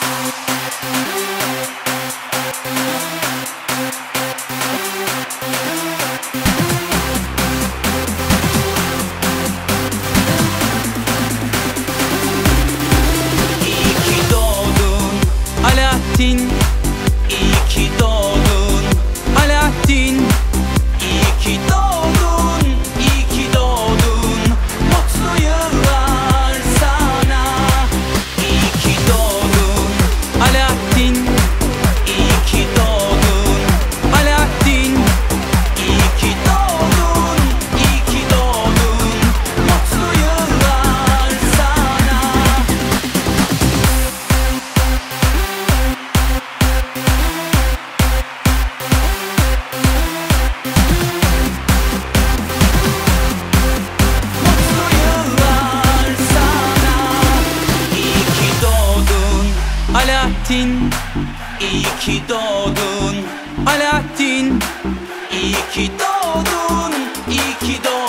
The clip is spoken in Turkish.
Alaaddin, iyi ki doğdun. Alaaddin, iyi ki doğdun, iyi ki doğdun. Mutlu yıllar sana. İyi ki doğdun. Alaaddin, iyi ki doğdun. Alaaddin, iyi ki doğdun, iyi ki doğdun. Mutlu yıllar sana. Alaaddin, iyi ki doğdun. Alaaddin, iyi ki doğdun, iyi ki doğdun.